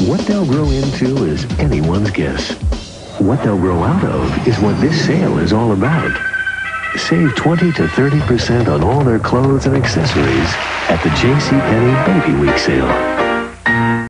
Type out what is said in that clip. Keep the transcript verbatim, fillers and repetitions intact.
What they'll grow into is anyone's guess. What they'll grow out of is what this sale is all about. Save twenty to thirty percent on all their clothes and accessories at the J C Penney Baby Week sale.